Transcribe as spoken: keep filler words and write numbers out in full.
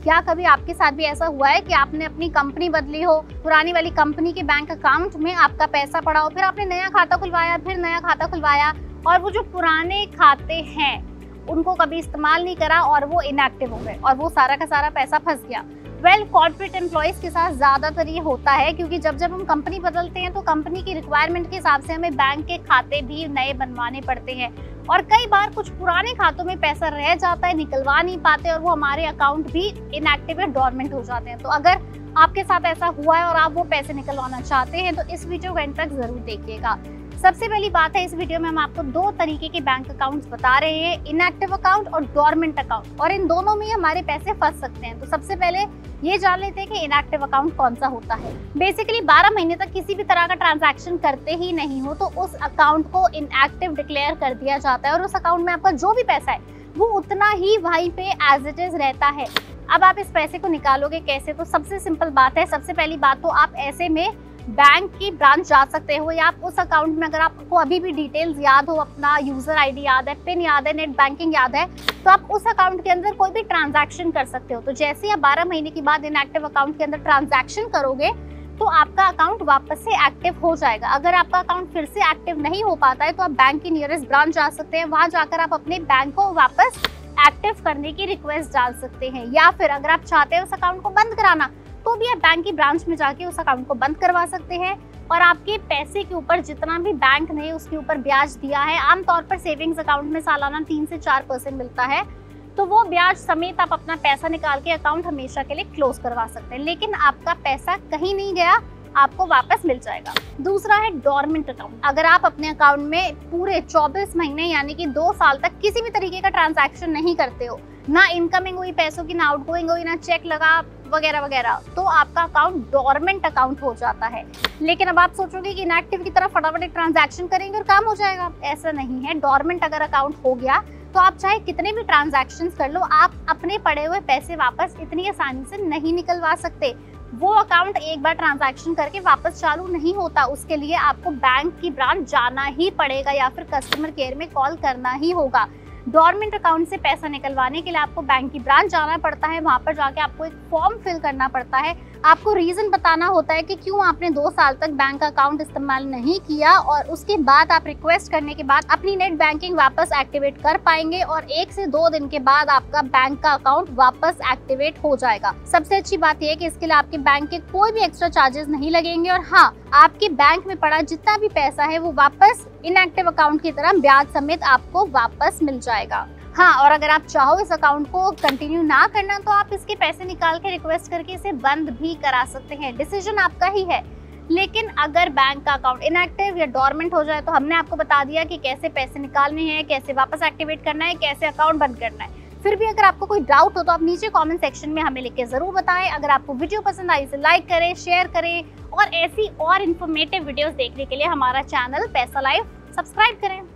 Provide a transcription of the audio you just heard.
क्या कभी आपके साथ भी ऐसा हुआ है कि आपने अपनी कंपनी बदली हो, पुरानी वाली कंपनी के बैंक अकाउंट में आपका पैसा पड़ा हो, फिर आपने नया खाता खुलवाया, फिर नया खाता खुलवाया और वो जो पुराने खाते हैं उनको कभी इस्तेमाल नहीं करा और वो इनएक्टिव हो गए और वो सारा का सारा पैसा फंस गया। वेल, कॉर्पोरेट एम्प्लॉइज के साथ ज्यादातर ये होता है, क्योंकि जब जब हम कंपनी बदलते हैं तो कंपनी की रिक्वायरमेंट के हिसाब से हमें बैंक के खाते भी नए बनवाने पड़ते हैं और कई बार कुछ पुराने खातों में पैसा रह जाता है, निकलवा नहीं पाते और वो हमारे अकाउंट भी इनएक्टिव या डोरमेंट हो जाते हैं। तो अगर आपके साथ ऐसा हुआ है और आप वो पैसे निकलवाना चाहते हैं तो इस वीडियो को एंड तक जरूर देखिएगा। सबसे पहली बात है, इस वीडियो में हम आपको दो तरीके के बैंक अकाउंट्स बता रहे हैं, इनएक्टिव अकाउंट और डोरमेंट अकाउंट, और इन दोनों में हमारे पैसे फंस सकते हैं। तो सबसे पहले ये जान लेते हैं कि इनएक्टिव अकाउंट कौन सा होता है। बेसिकली बारह महीने तक किसी भी तरह का ट्रांजैक्शन करते ही नहीं हो तो उस अकाउंट को इनएक्टिव डिक्लेयर कर दिया जाता है और उस अकाउंट में आपका जो भी पैसा है वो उतना ही वहीं पे एज इट इज रहता है। अब आप इस पैसे को निकालोगे कैसे? तो सबसे सिंपल बात है, सबसे पहली बात तो आप ऐसे में बैंक की ब्रांच जा सकते हो या आप उस अकाउंट में, अगर आपको अभी भी डिटेल्स याद हो, अपना यूजर आईडी याद है, पिन याद है, नेट बैंकिंग याद है, तो आप उस अकाउंट के अंदर कोई भी ट्रांजैक्शन कर सकते हो। तो जैसे ही आप बारह महीने के बाद इनएक्टिव अकाउंट के अंदर ट्रांजैक्शन करोगे तो आपका अकाउंट वापस से एक्टिव हो जाएगा। अगर आपका अकाउंट फिर से एक्टिव नहीं हो पाता है तो आप बैंक की नियरेस्ट ब्रांच जा सकते हैं, वहां जाकर आप अपने बैंक को वापस एक्टिव करने की रिक्वेस्ट डाल सकते हैं। या फिर अगर आप चाहते हैं उस अकाउंट को बंद कराना तो भी आप बैंक की ब्रांच में जाके उस अकाउंट को बंद करवा सकते हैं और आपके पैसे के ऊपर जितना भी बैंक ने उसके ऊपर ब्याज दिया है, आमतौर पर सेविंग्स अकाउंट में सालाना तीन से चार परसेंट मिलता है, तो वो ब्याज समेत आप अपना पैसा निकाल के अकाउंट हमेशा के लिए क्लोज करवा सकते हैं। लेकिन आपका पैसा कहीं नहीं गया, आपको वापस मिल जाएगा। दूसरा है डोरमेंट अकाउंट। अगर आप अपने अकाउंट में पूरे चौबीस महीने यानी कि दो साल तक किसी भी तरीके का ट्रांजैक्शन नहीं करते हो, ना इनकमिंग हुई पैसों की, ना आउटगोइंग हुई, ना चेक लगा वगैरह वगैरह, तो आपका अकाउंट डोरमेंट अकाउंट हो जाता है। लेकिन अब आप सोचोगे कि इनएक्टिव की तरफ फटाफट एक ट्रांजैक्शन करेंगे और काम हो जाएगा, ऐसा नहीं है। डोरमेंट अगर अकाउंट हो गया तो आप चाहे कितने भी ट्रांजैक्शंस कर लो, आप अपने पड़े हुए पैसे वापस इतनी आसानी से नहीं निकलवा सकते। वो अकाउंट एक बार ट्रांजैक्शन करके वापस चालू नहीं होता, उसके लिए आपको बैंक की ब्रांच जाना ही पड़ेगा या फिर कस्टमर केयर में कॉल करना ही होगा। डोरमेंट अकाउंट से पैसा निकलवाने के लिए आपको बैंक की ब्रांच जाना पड़ता है, वहां पर जाके आपको एक फॉर्म फिल करना पड़ता है, आपको रीजन बताना होता है कि क्यों आपने दो साल तक बैंक अकाउंट इस्तेमाल नहीं किया और उसके बाद आप रिक्वेस्ट करने के बाद अपनी नेट बैंकिंग वापस एक्टिवेट कर पाएंगे और एक से दो दिन के बाद आपका बैंक का अकाउंट वापस एक्टिवेट हो जाएगा। सबसे अच्छी बात यह है कि इसके लिए आपके बैंक के कोई भी एक्स्ट्रा चार्जेस नहीं लगेंगे और हाँ, आपके बैंक में पड़ा जितना भी पैसा है वो वापस इनएक्टिव अकाउंट की तरह ब्याज समेत आपको वापस मिल जाएगा। हाँ, और अगर आप चाहो इस अकाउंट को कंटिन्यू ना करना तो आप इसके पैसे निकाल के रिक्वेस्ट करके इसे बंद भी करा सकते हैं, डिसीजन आपका ही है। लेकिन अगर बैंक का अकाउंट इनएक्टिव या डोरमेंट हो जाए तो हमने आपको बता दिया कि कैसे पैसे निकालने हैं, कैसे वापस एक्टिवेट करना है, कैसे अकाउंट बंद करना है। फिर भी अगर आपको कोई डाउट हो तो आप नीचे कमेंट सेक्शन में हमें लिख के जरूर बताएं। अगर आपको वीडियो पसंद आई इसे लाइक करें, शेयर करें और ऐसी और इन्फॉर्मेटिव वीडियोस देखने के लिए हमारा चैनल पैसा लाइव सब्सक्राइब करें।